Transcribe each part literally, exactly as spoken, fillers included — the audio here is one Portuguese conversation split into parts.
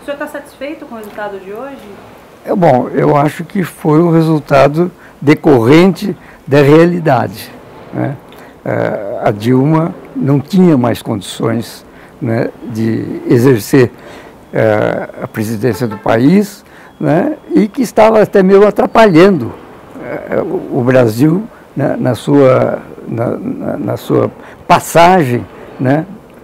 senhor está satisfeito com o resultado de hoje? É bom, eu acho que foi um resultado decorrente da realidade, né? A Dilma não tinha mais condições, né, de exercer uh, a presidência do país, né, e que estava até meio atrapalhando uh, o Brasil, né, na, sua, na, na, na sua passagem, né,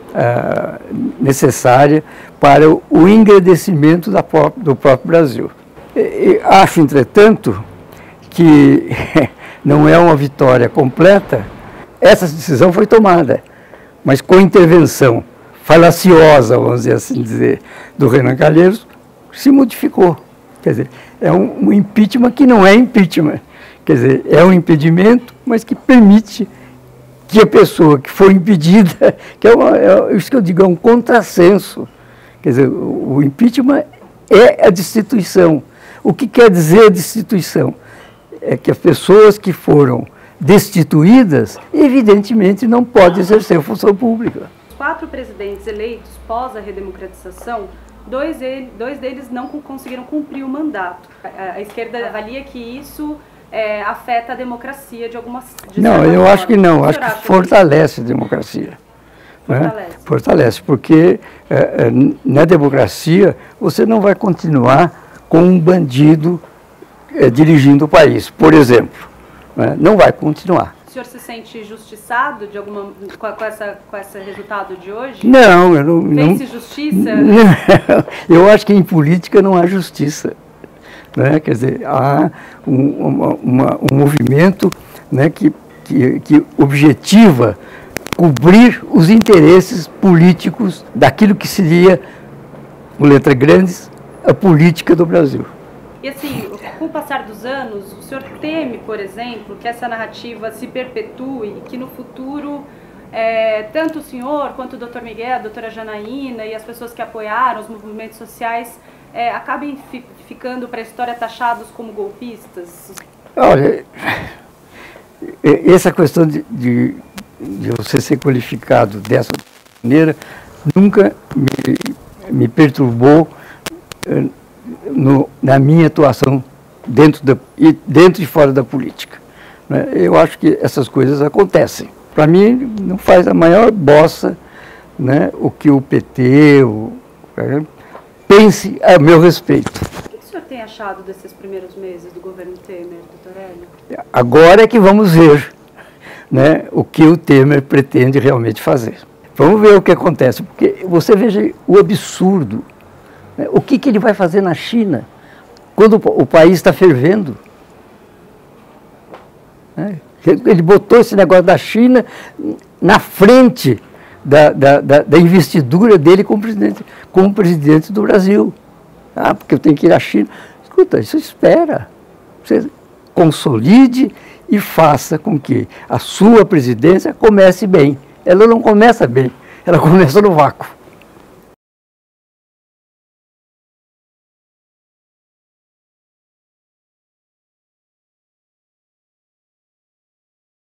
uh, necessária para o, o engrandecimento da, do próprio Brasil. E, e acho, entretanto, que não é uma vitória completa. Essa decisão foi tomada, mas com intervenção falaciosa, vamos dizer assim dizer, do Renan Calheiros, se modificou. Quer dizer, é um, um impeachment que não é impeachment. Quer dizer, é um impedimento, mas que permite que a pessoa que foi impedida, que é, uma, é isso que eu digo, é um contrassenso. Quer dizer, o, o impeachment é a destituição. O que quer dizer a destituição? É que as pessoas que foram destituídas, evidentemente, não podem exercer função pública. Os quatro presidentes eleitos pós a redemocratização, dois, ele, dois deles não conseguiram cumprir o mandato. A, a esquerda avalia que isso é, afeta a democracia de algumas... De não, eu acho que não, acho que fortalece a democracia. Fortalece. Né? Fortalece, porque é, é, na democracia você não vai continuar com um bandido é, dirigindo o país, por exemplo. Não vai continuar. O senhor se sente injustiçado de alguma, com, com, essa, com esse resultado de hoje? Não, eu não... Fez-se não, justiça? Não, eu acho que em política não há justiça. Né? Quer dizer, há um, uma, uma, um movimento, né, que, que, que objetiva cobrir os interesses políticos daquilo que seria, com letras grandes, a política do Brasil. E assim, com o passar dos anos, o senhor teme, por exemplo, que essa narrativa se perpetue e que no futuro, é, tanto o senhor quanto o doutor Miguel, a doutora Janaína e as pessoas que apoiaram os movimentos sociais é, acabem fi ficando para a história taxados como golpistas? Olha, essa questão de, de, de você ser qualificado dessa maneira nunca me, me perturbou No, na minha atuação dentro, da, dentro e fora da política. Né? Eu acho que essas coisas acontecem. Para mim, não faz a maior bossa, né, o que o P T o, é, pense a meu respeito. O que o senhor tem achado desses primeiros meses do governo Temer, doutor Hélio? Agora é que vamos ver, né, o que o Temer pretende realmente fazer. Vamos ver o que acontece, porque você veja o absurdo. O que, que ele vai fazer na China, quando o país está fervendo? Ele botou esse negócio da China na frente da, da, da, da investidura dele como presidente, como presidente do Brasil. Ah, porque eu tenho que ir à China. Escuta, isso espera. Você consolide e faça com que a sua presidência comece bem. Ela não começa bem, ela começa no vácuo.